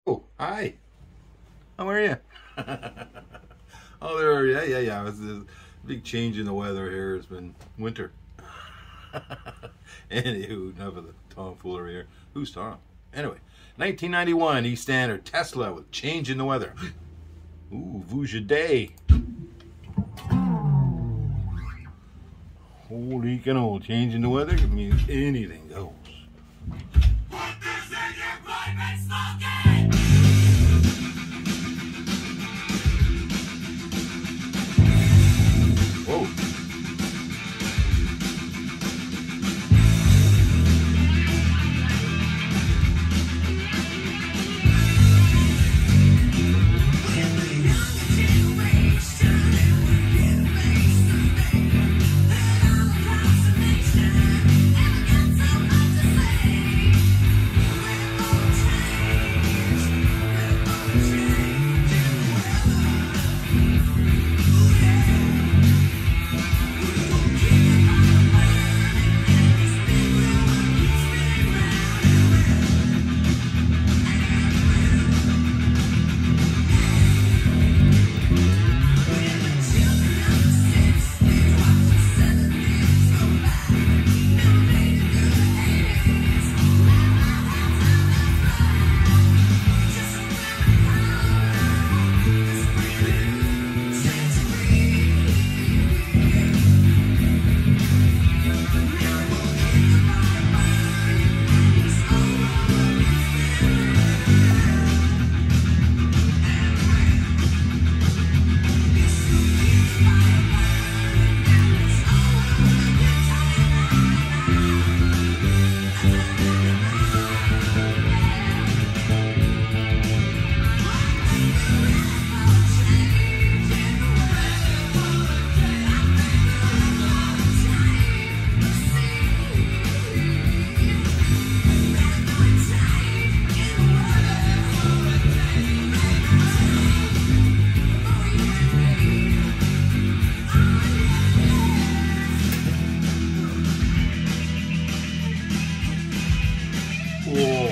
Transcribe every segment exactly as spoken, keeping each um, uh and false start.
Oh, hi. How are you? Oh, there. Yeah, yeah, yeah. It's a big change in the weather here. It's been winter. Anywho, enough of the tomfoolery here. Who's Tom? Anyway, nineteen ninety-one, E Standard, Tesla with Change in the Weather. Ooh, Vujade. Holy cannoli, change in the weather can mean anything goes. Put this in your pipe and smoke it! Whoa. Whoa.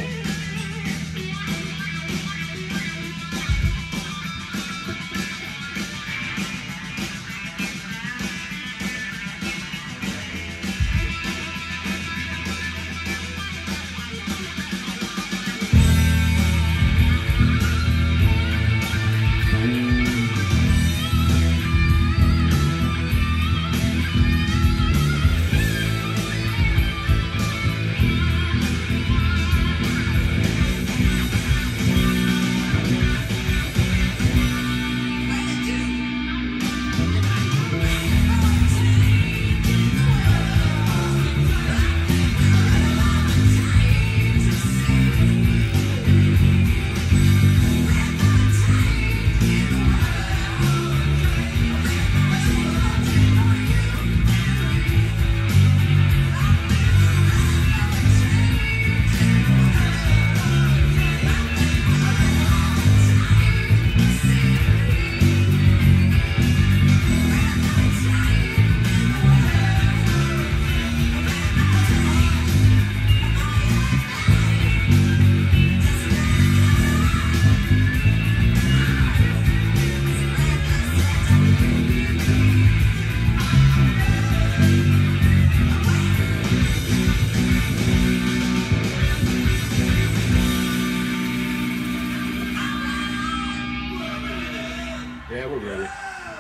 Yeah, we're ready.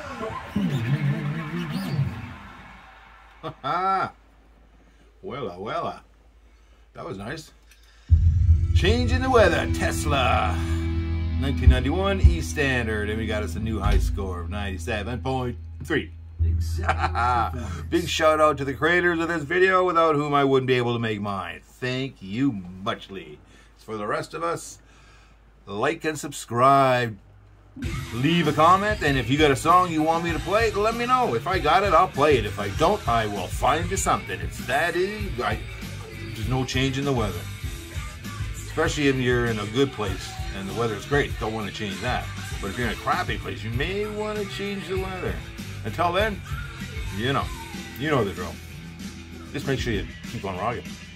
Ha Wella, wella. That was nice. Change in the weather, Tesla. nineteen ninety-one, E Standard. And we got us a new high score of ninety-seven point three. Big shout out to the creators of this video, without whom I wouldn't be able to make mine. Thank you muchly. For the rest of us, like and subscribe. Leave a comment, and if you got a song you want me to play, let me know. If I got it, I'll play it. If I don't, I will find you something. It's that easy. I, there's no change in the weather. Especially if you're in a good place and the weather's great. Don't want to change that. But if you're in a crappy place, you may want to change the weather. Until then, you know, you know the drill. Just make sure you keep on rocking.